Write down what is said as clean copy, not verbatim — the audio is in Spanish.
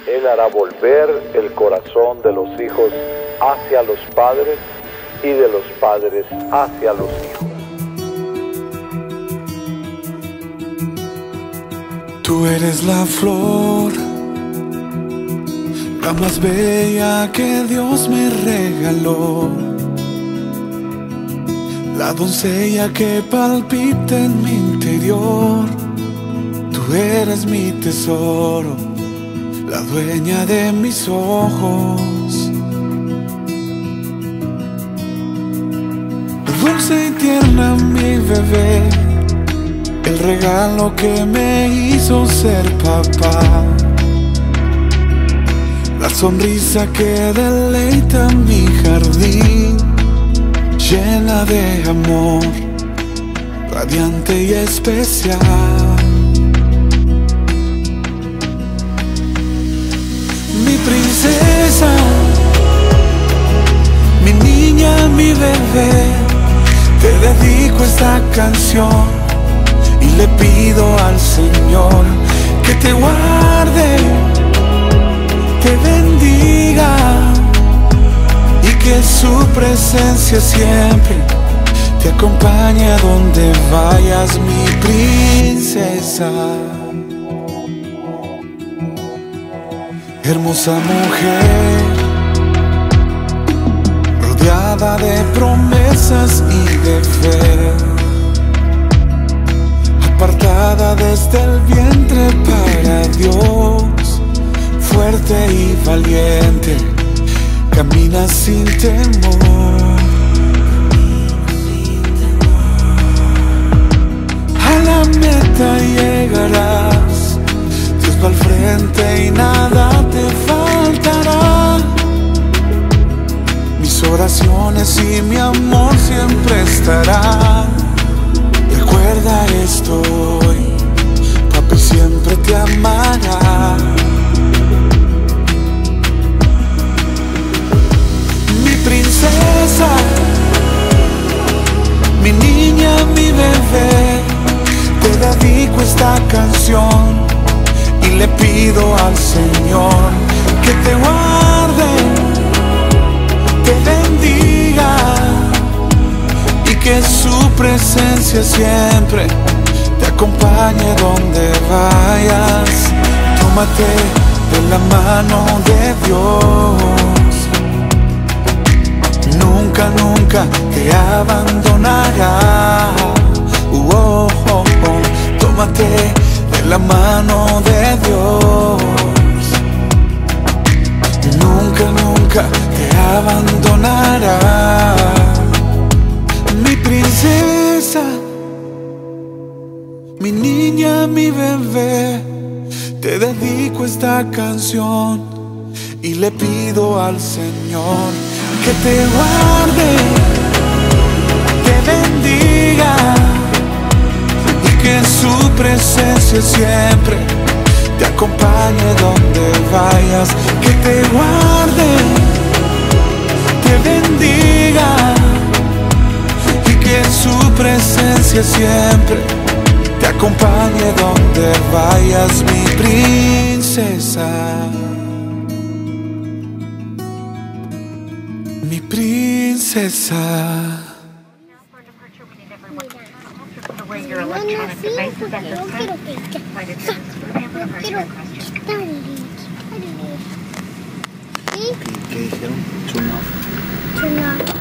Él hará volver el corazón de los hijos hacia los padres y de los padres hacia los hijos. Tú eres la flor, la más bella que Dios me regaló, la doncella que palpita en mi interior. Tú eres mi tesoro, la dueña de mis ojos, dulce y tierna mi bebé, el regalo que me hizo ser papá, la sonrisa que deleita mi jardín, llena de amor, radiante y especial. Mi princesa, mi niña, mi bebé, te dedico esta canción y le pido al Señor que te guarde, te bendiga y que su presencia siempre te acompañe a donde vayas, mi princesa. Hermosa mujer, rodeada de promesas y de fe, apartada desde el vientre para Dios, fuerte y valiente, camina sin temor. A la meta llegarás, Dios va al frente y nada te faltará. Mis oraciones y mi amor siempre estarán. Recuerda esto hoy, papi siempre te amará. Mi princesa, mi niña, mi bebé, te dedico esta canción y le pido al Señor que te guarde, te bendiga y que su presencia siempre te acompañe donde vayas. Tómate de la mano de Dios, nunca, nunca te abandonará. Tómate de la mano de Dios, nunca, nunca te abandonará. Mi princesa, mi niña, mi bebé, te dedico esta canción y le pido al Señor que te guarde, te bendiga y que su presencia siempre te acompañe donde vayas. Que te guarde, te bendiga y que su presencia siempre te acompañe donde vayas, mi princesa. Mi princesa. ¿Qué dijeron? Turn off.